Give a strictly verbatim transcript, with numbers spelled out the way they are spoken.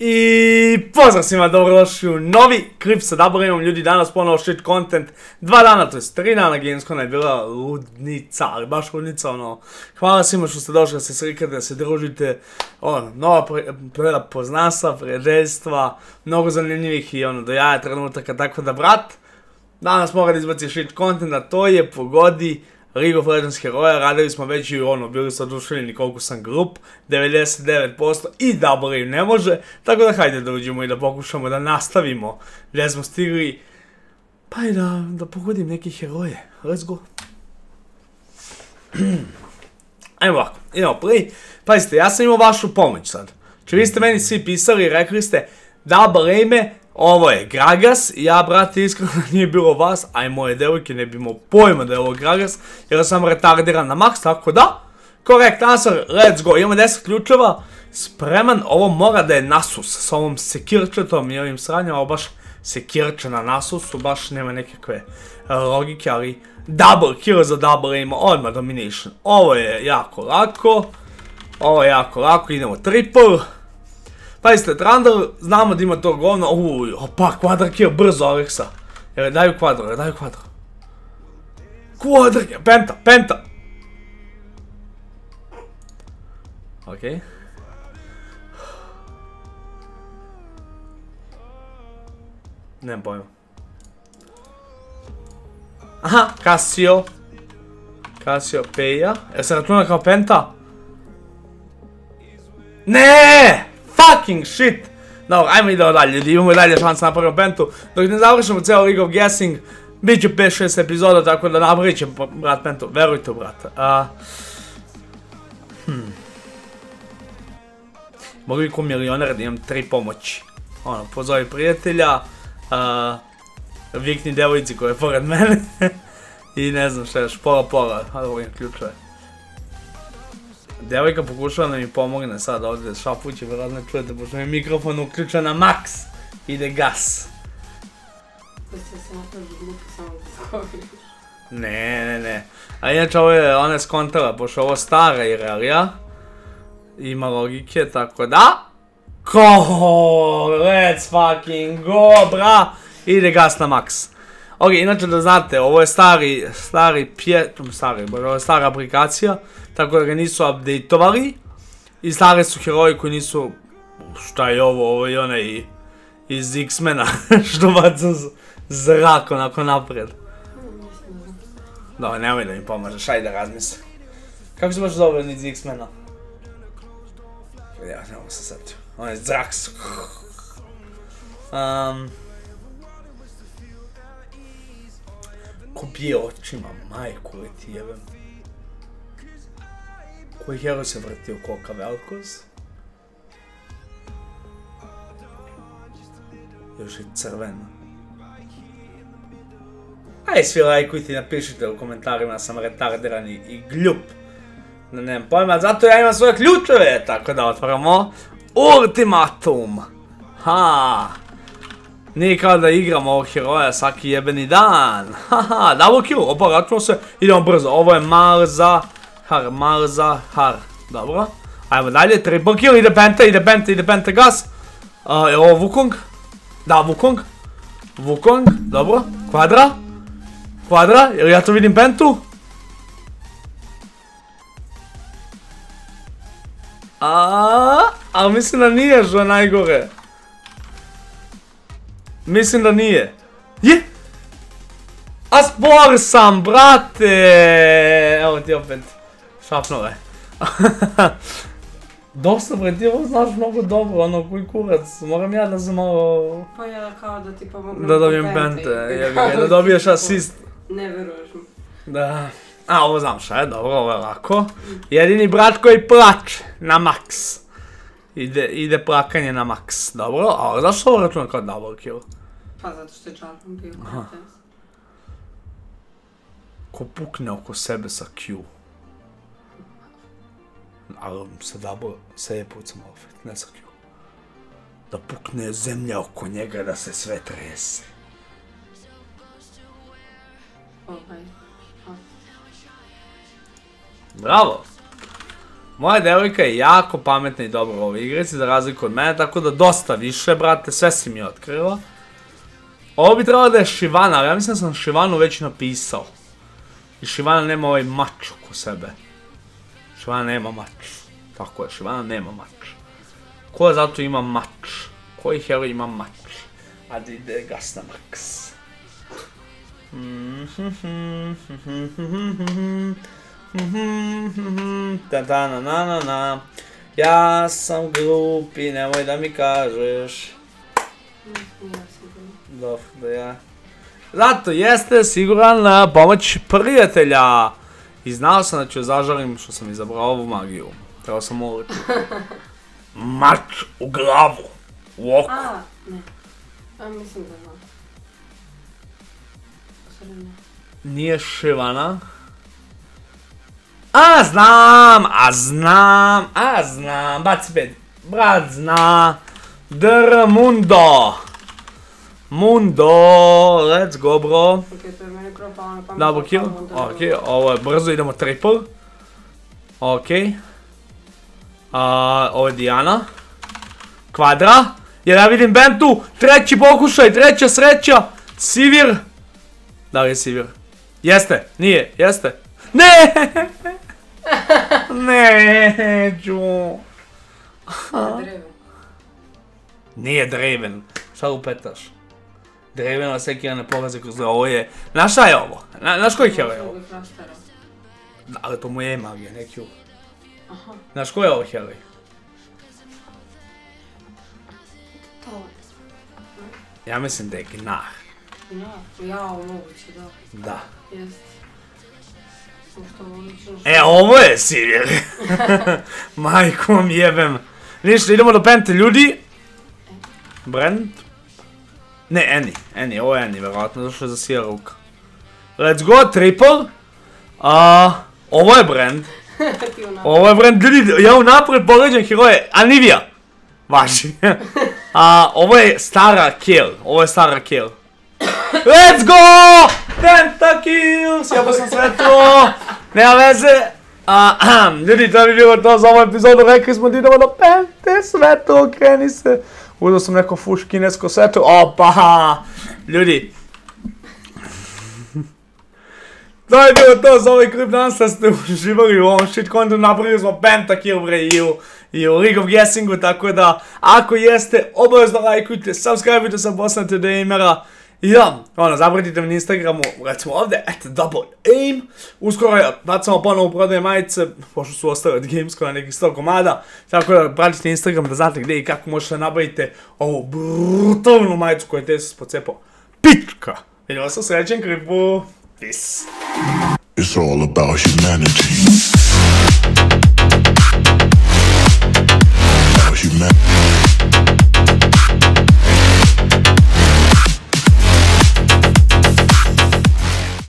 I pozdrav svima, dobrodošli u novi klip sa Double ljudi, danas ponovo shit content, dva dana, to jest tri dana Gamescoma je bila ludnica, ali baš ludnica, ono, hvala svima što ste došli da se slikate, da se družite, ono, nova poznanstva, prijateljstva, mnogo zanimljivih i ono, do jaja trenutaka, tako da brat, danas mora da izbaci shit content, a to je pogodi League of Legends heroja, radili smo već i ono, bili su oduševljeni koliko sam glup, devedeset devet posto i Double ne može, tako da hajde da uđemo i da pokušamo da nastavimo gdje smo stigli, pa i da, da pogodim neke heroje, let's go. Ajmo ovako, idemo play, pazite, ja sam imao vašu pomoć sad, či vi ste meni svi pisali i rekli ste Double me, ovo je Gragas, ja brate iskreno nije bilo vas, a i moje devojke ne bi imao pojma da je ovo Gragas, jer sam retardiran na max, tako da, correct answer, let's go, imamo deset ključeva, spreman, ovo mora da je Nasus, s ovom sekirčetom i ovim sranjama, ovo baš sekirče na Nasusu, baš nema nekakve logike, ali double kill za Double ima, odmah domination, ovo je jako lako, ovo je jako lako, idemo triple. Pazite, Trundle, znamo da ima to govno, uuuuj, opa, quadra kill, brzo Alexa. Jer daju quadro, jer daju quadro. Quadra kill, penta, penta. Okej. Nemam pojma. Aha, Casio. Casio Peja. Jel se računa kao penta? Ne! Fucking shit! Dobro, ajmo idemo dalje, ljudi, imamo i dalje šansa na prvom pentu. Dok ne završimo cijelo League of Guessing, bit će pet šest epizoda, tako da napravit će brat pentu, verujte u brata. Hmm. Mogu bi ko milioner da imam tri pomoći. Ono, pozovi prijatelja, vikni devojci koja je pored mene, i ne znam šta još, pola pola, a dobro imam ključeve. Devojka pokušava da mi pomogne sad ovdje šapuće, vjerojatno ne čujete, pošto mi je mikrofon uključen na max. Ide gas. Ne, ne, ne. A inače ovo je ona skontala, pošto ovo stara Irelia. Ima logike, tako da. Ko, let's fucking go, bra. Ide gas na max. Ok, inače da znate, ovo je stari, stari pje, stari, ovo je stara aplikacija, tako da ga nisu updateovali i stari su heroji koji nisu, šta je ovo, ovo je onaj iz X-mena, što baca zrak onako napred. Dobro, nemoj da mi pomažeš, ajde da razmislim. Kako se baš zove iz X-mena? Ja ne mogu se setiti, on je zrak. Ko bije očima, majku li ti jebem. Koji heroj se vrti oko oka Vel'Koz? Još je crvena. Aj svi lajkujte i napišite u komentarima da sam retardiran i gljup. Da nemam pojma, zato ja imam svoje ključeve, tako da otvaramo ultimatum. Ha. Nije kao da igramo ovog heroja svaki jebeni dan. Haha, double kill, opa, računo se, idemo brzo, ovo je Malzahar, Malzahar, dobro. Ajmo dalje, triple kill, ide penta, ide penta, ide penta gas. Je ovo Wukong? Da, Wukong. Wukong, dobro, kvadra. Kvadra, jer ja to vidim pentu. Aaaa, ali mislim da nije što je najgore. Mislim da nije. Je! A spor sam, brate! Evo ti opet. Šapnove. Dosta bre, ti ovo znaš mnogo dobro, ono koji kurac. Moram ja da sam malo... Pa ja kao da ti pomognem da dobijem pente, da dobiješ asist. Ne veruješ mi. Da. A, ovo znam šta je, dobro, ovo je lako. Jedini brat koji plače na max. Ide, ide plakanje na max, dobro, a zašto ovo računa kao double kill? Pa zato što je Jarvan bio. Ko pukne oko sebe sa Q. Ali se double, se je pucam opet, ne sa Q. Da pukne zemlja oko njega da se sve trese. Ovaj. Bravo! Moja devojka je jako pametna i dobra u ovoj igrici, za razliku od mene, tako da dosta više, brate, sve si mi otkrila. Ovo bi trebalo da je Šivana, ali ja mislim da sam Šivanu već napisao. I Šivana nema ovaj mač oko sebe. Šivana nema mač. Tako je, Šivana nema mač. Ko zato ima mač? Koji heroj ima mač? Ajde ide gas na maks. Ta-ta-na-na-na-na. Ja sam glup i nemoj da mi kažeš. Dobro, da ja. Zato jeste siguran na pomoć prijatelja. I znao sam da ću zažalim što sam izabrao ovu magiju. Trebao sam ovo reći. Mač u glavu. U oko. A, ne. A, mislim da znam. Sorry, ne. Nije Šivana. A, znam, a znam, a znam. Baci pet. Brat zna. Dr. Mundo. Mundo, let's go bro. Ok, to je meni propalo na Double kill, ok, ovo je brzo, idemo triple. Ok. Ovo je Diana. Kvadra. Jer ja vidim Bentu, treći pokušaj, treća sreća. Sivir. Da li je Sivir? Jeste, nije, jeste. Ne! Neću. Nije Draven. Šta lupetaš? Draven vas sveki ne polaze kroz ovo je... Znaš šta je ovo? Znaš koji heroj je ovo? Da, ali to mu je magija, ne Q. Znaš koji je ovo heroj? Ja mislim da je Gnar. Gnar? Jao, moguće, da. Da. Jest. E, ovo je Sivir. Majkom jebem. Ništa, idemo do pente ljudi. Brand? Ne, Annie. Annie, ovo je Annie, verovatno, zašto je za sija ruka. Let's go, triple. Ovo je Brand. Ovo je Brand, ljudi, ja unapred pogađam heroje. Anivia. Važi. Ovo je stara kill. Ovo je stara kill. Let's go! Pentakill! Sjebo sam sve to. Nema veze. Ljudi, to bi bilo to za ovu epizodu. Rekli smo da idemo do pente. Sve to, okreni se. Uzao sam neko fuš kinesko svetu. Opa! Ljudi. To je bilo to za ovaj klip. Danas da ste uživali u ovom shit contentu. Napravili smo pentakill bre i u League of Guessingu. Tako da, ako jeste, obavezno lajkujte, subscribeujte sa Bosna Gamera. I da, ono, zapratite me na Instagramu, recimo ovdje, eto, double aim. Uskoro je, bacamo ponovo prodaje majice, pošto su ostale od Gamescoma nekih sto komada. Tako da pratite Instagram da znate gdje i kako možete nabavite ovu brutalnu majicu koju je Tesus pocepao. Pička! Vidimo se u sljedećem klipu. Peace. It's all about humanity.